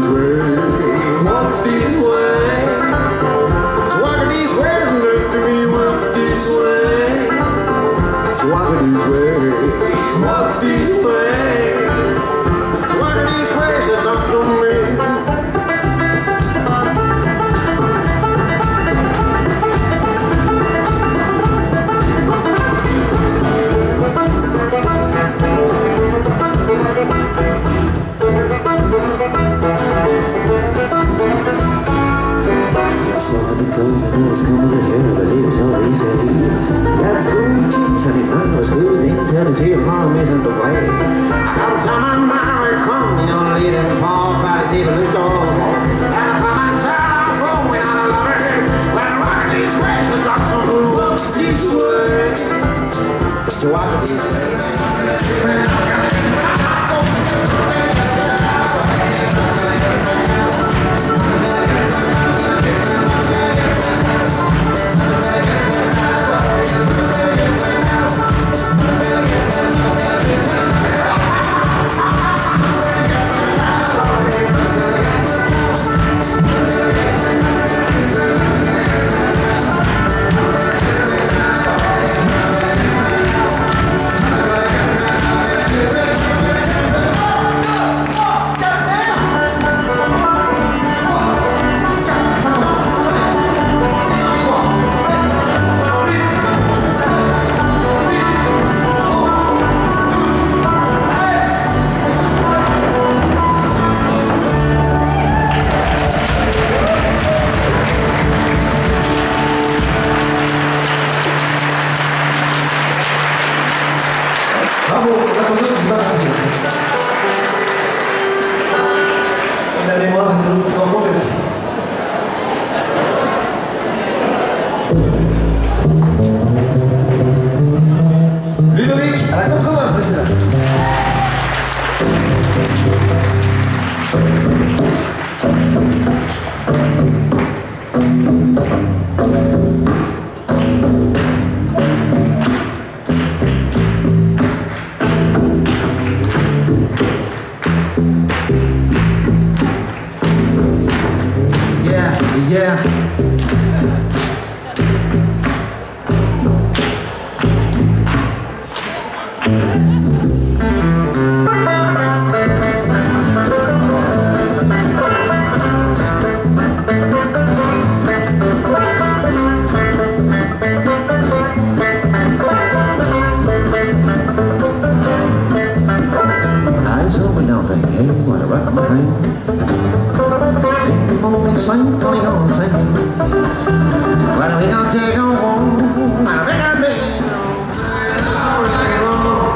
this way, walk this way. Walk this way, look to me, walk this way. Walk this way, walk this way. Walk this way, so don't know me. It's coming to here, but it was all he said. That's cool, cheeks, and it was good. He said his here mom isn't the way. I got time on my way, come, you know, leading Paul, fights even the door. And if I'm a child, I'm going out of love. When I walk these ways, the dogs will walk this way. So walk this way. Bravo, la photo qui se bat aussi. Et la mémoire est de nous en compte. Ludovic, à la contrebasse, c'est ça. Yeah. Eyes open now, thinking, hey, what a rock my brain. Sing, funny on singing. Well, we gonna take on home. I better be rock and roll.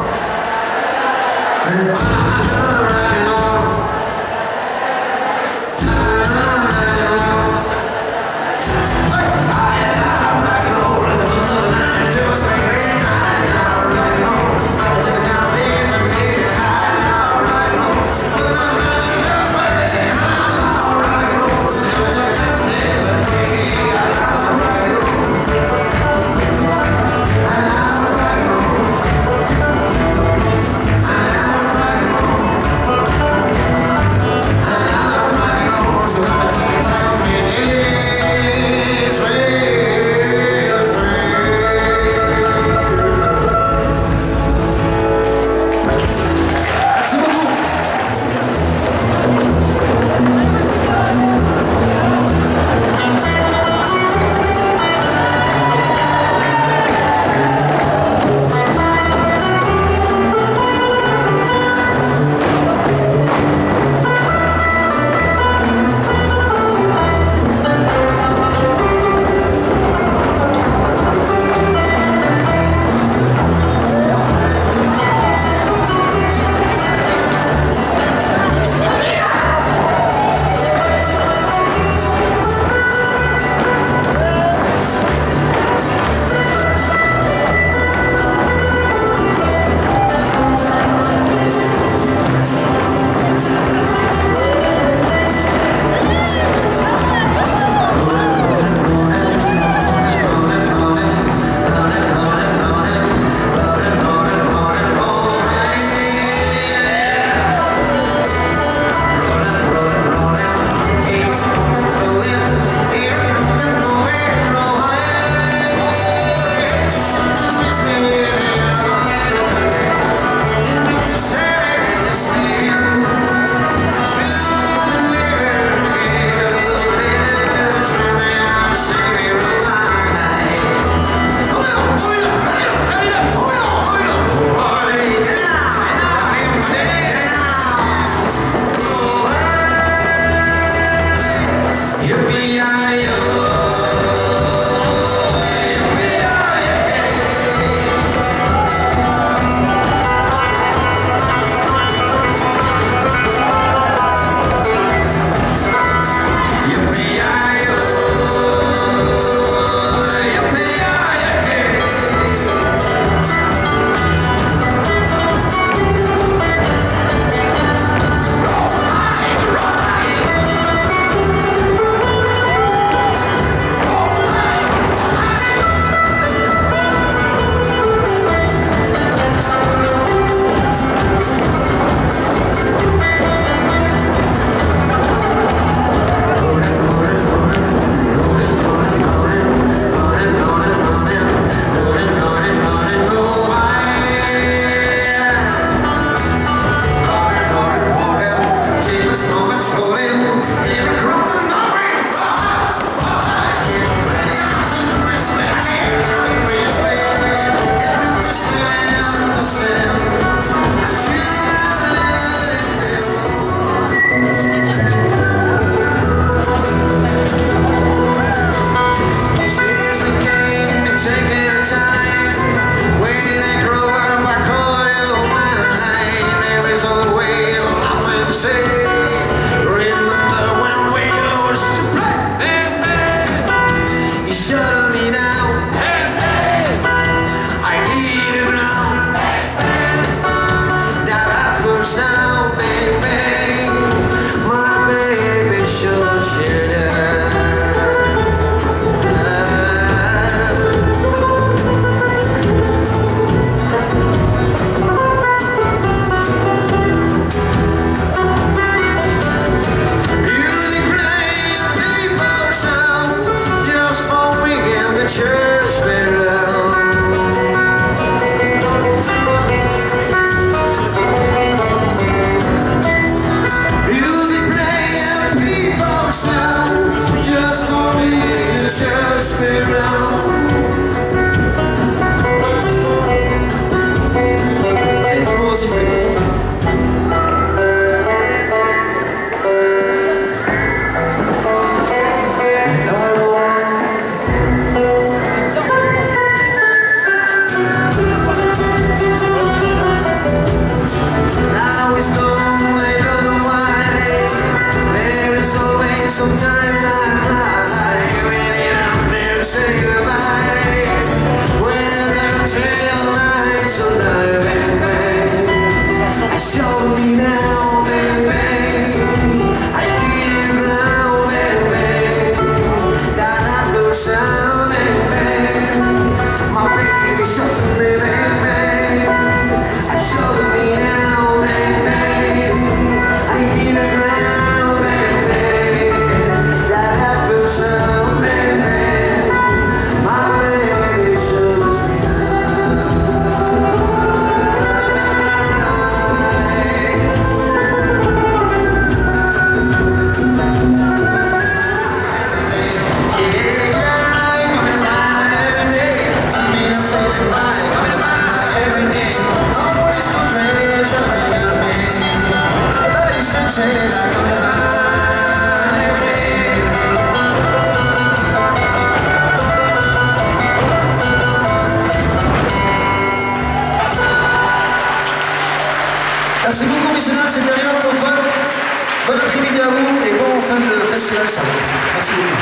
ça. Merci beaucoup.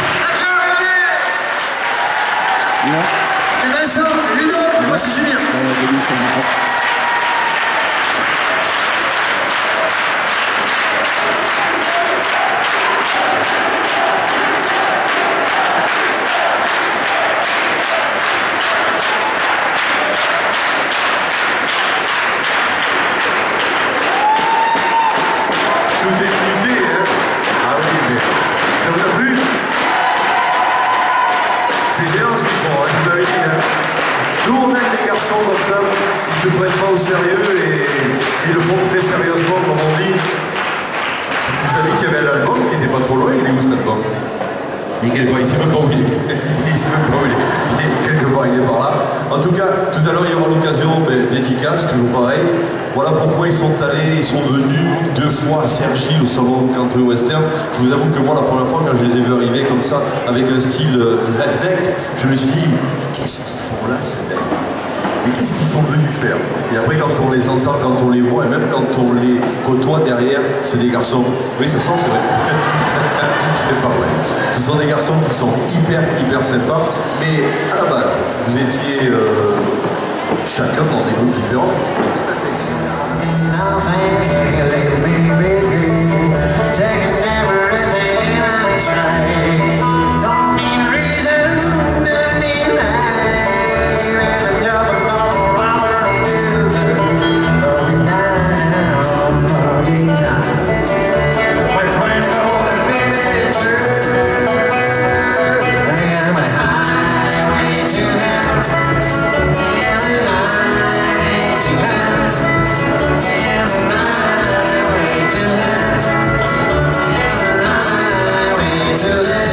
Et Vincent, Ludo, moi c'est Julien. Tout est unité, hein? Ah oui, mais ça vous a plu? C'est géant ce qu'ils font, hein, je vous l'avais dit. Hein. Nous, on aime les garçons comme ça, ils se prennent pas au sérieux et ils le font très sérieusement, comme on dit. Je vous ai dit qu'il y avait l'album qui n'était pas trop loin, il est où cet album? Il sait même pas où il est. Il sait même pas où il est. Il est quelque part, il est par là. En tout cas, tout à l'heure, il y aura l'occasion des Kick-Ass, toujours pareil. Voilà pourquoi ils sont venus 2 fois à Cergy au salon country western. Je vous avoue que moi, la première fois, quand je les ai vus arriver comme ça, avec un style redneck, je me suis dit, qu'est-ce qu'ils font là, ces mecs? Mais qu'est-ce qu'ils sont venus faire? Et après, quand on les entend, quand on les voit, et même quand on les côtoie derrière, c'est des garçons. Oui, ça sent, c'est vrai. Je sais pas, ouais. Ce sont des garçons qui sont hyper sympas. Mais à la base, vous étiez chacun dans des groupes différents. Tout à fait. To